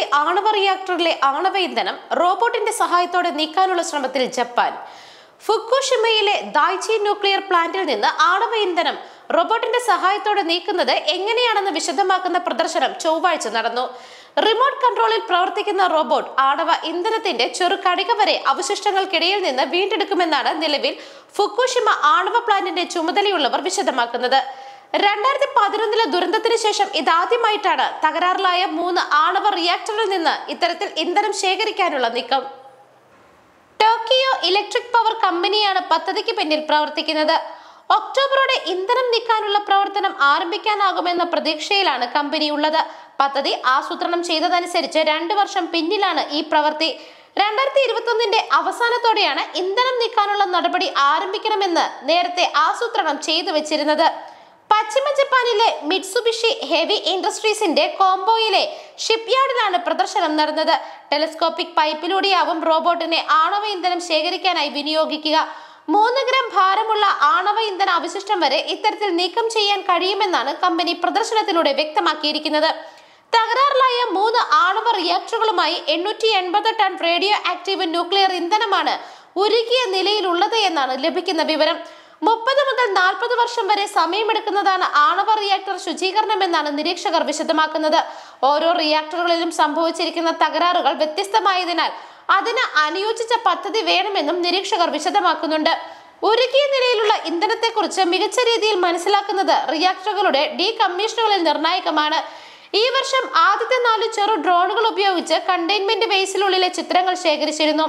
ആണവ റിയാക്ടറിലെ ആണവ ഇന്ധനം റോബോട്ടിന്റെ സഹായത്തോടെ നീക്കാനുള്ള ശ്രമത്തിൽ ജപ്പാൻ. ഫുക്കുഷിമയിലെ ദായ്ചി ന്യൂക്ലിയർ പ്ലാന്റിൽ നിന്ന് ആണവ ഇന്ധനം റോബോട്ടിന്റെ സഹായത്തോടെ നീക്കുന്നത് എങ്ങനെയാണെന്ന് വിശദമാക്കുന്ന പ്രദർശനം ചൊവ്വാഴ്ച നടന്നു. റിമോട്ട് കൺട്രോളിൽ പ്രവർത്തിക്കുന്ന റോബോട്ട് ആണവ ഇന്ധനത്തിന്റെ ചെറുകണിക വരെ അവശിഷ്ടങ്ങൾക്കിടയിൽ നിന്ന് വീണ്ടെടുക്കുമെന്നാണ് നിലവിൽ ഫുക്കുഷിമ ആണവ പ്ലാന്റിന്റെ ചുമതലയുള്ളവർ വിശദമാക്കുന്നത്. 2011 ദുരന്തത്തിന് ശേഷം ഇതാദ്യമായിട്ടാണ് തകരാറിലായ 3 ആണവ റിയാക്ടറിൽ നിന്ന് ഇത്തരത്തിൽ ഇന്ധനം ശേഖരിക്കാനുള്ള നീക്കം. ടോക്കിയോ ഇലക്ട്രിക് പവർ കമ്പനിയാണ് പദ്ധതിക്ക് പിന്നിൽ പ്രവർത്തിക്കുന്നത്. ഒക്ടോബറോടെ ഇന്ധനം നീക്കാനുള്ള പ്രവർത്തനം ആരംഭിക്കാനാകുമെന്ന പ്രതീക്ഷയിലാണ് കമ്പനി ഉള്ളത്. പദ്ധതി ആസൂത്രണം ചെയ്തതനുസരിച്ച് 2 വർഷം പിന്നിലാണ് ഈ പ്രവൃത്തി. 2021 അവസാനത്തോടെയാണ് ഇന്ധനം നീക്കാനുള്ള നടപടി ആരംഭിക്കണമെന്ന് നേരത്തെ ആസൂത്രണം ചെയ്തു വെച്ചിരുന്നത്. പശ്ചിമ ജപ്പാനിലെ മിറ്റ്സുബിഷി ഹെവി ഇൻഡസ്ട്രീസിന്റെ കോംബോയിലെ ഷിപ്പ്യാർഡിലാണ് പ്രദർശനം നടന്നത്. ടെലിസ്കോപ്പിക് പൈപ്പിലൂടെയാവും റോബോട്ടിനെ ആണവ ഇന്ധനം ശേഖരിക്കാനായി വിനിയോഗിക്കുക. 3 ഗ്രാം ഭാരമുള്ള ആണവ ഇന്ധന അവശിഷ്ടം വരെ ഇത്തരത്തിൽ നീക്കം ചെയ്യാൻ കഴിയുമെന്നാണ് കമ്പനി പ്രദർശനത്തിലൂടെ വ്യക്തമാക്കിയിരിക്കുന്നത്. തകരാറിലായ 3 ആണവ റിയാക്ടറുകളുമായി 880 ടൺ റേഡിയോ ആക്റ്റീവ് ന്യൂക്ലിയർ ഇന്ധനമാണ് ഉരുകിയ നിലയിലുള്ളത് എന്നാണ് ലഭിക്കുന്ന വിവരം. 30 മുതൽ 40 വർഷം വരെ സമയമെടുക്കുന്നതാണ് ആണവ റിയാക്ടർ ശുചീകരണം എന്നാണ് നിരീക്ഷകർ വിശദമാക്കുന്നത്. ഓരോ റിയാക്ടറുകളിലും സംഭവിച്ചിരിക്കുന്ന തകരാറുകൾ വ്യത്യസ്തമായതിനാൽ അതിന് അനുയോജിച്ച പദ്ധതി വേണമെന്നും നിരീക്ഷകർ വിശദമാക്കുന്നുണ്ട്. ഉരുകിയ നിലയിലുള്ള ഇന്ധനത്തെക്കുറിച്ച് മികച്ച രീതിയിൽ മനസ്സിലാക്കുന്നത് റിയാക്ടറുകളുടെ ഡീകമ്മീഷനുകളിൽ നിർണായകമാണ്. ഈ വർഷം ആദ്യത്തെ 4 ചെറു ഡ്രോണുകൾ ഉപയോഗിച്ച് കണ്ടെയ്ൻമെന്റ് ബേസിനുള്ളിലെ ചിത്രങ്ങൾ ശേഖരിച്ചിരുന്നു.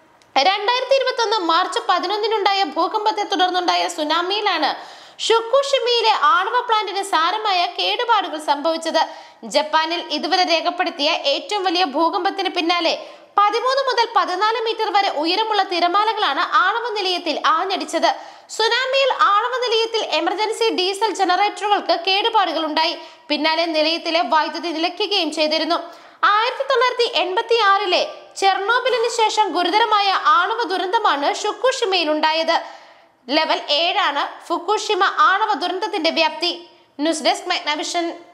2021 മാർച്ച് 11 ഭൂകമ്പത്തെ തുടർന്നുണ്ടായ സുനാമിയിലാണ് ഫുക്കുഷിമയിലെ ആണവ പ്ലാന്റിന് സാരമായ കേടുപാടുകൾ സംഭവിച്ചത്. ജപ്പാനിൽ ഇതുവരെ രേഖപ്പെടുത്തിയ ഏറ്റവും വലിയ ഭൂകമ്പത്തിന് പിന്നാലെ 13 മുതൽ 14 മീറ്റർ വരെ ഉയരമുള്ള തിരമാലകളാണ് ആണവ നിലയത്തിൽ ആഞ്ഞടിച്ചത്. സുനാമിയിൽ ആണവ നിലയത്തിൽ എമർജൻസി ഡീസൽ ജനറേറ്ററുകൾക്ക് കേടുപാടുകൾ ഉണ്ടായി. പിന്നാലെ നിലയത്തിലെ വൈദ്യുതി നിലയ്ക്കുകയും ചെയ്തിരുന്നു. 1986 ചെർണോബിലിന് ശേഷം ഗുരുതരമായ ആണവ ദുരന്തമാണ് ഫുക്കുഷിമയിൽ ഉണ്ടായത്. ലെവൽ 7 ആണ് ഫുക്കുഷിമ ആണവ ദുരന്തത്തിന്റെ വ്യാപ്തി. News desk മെഗ്നവിഷൻ.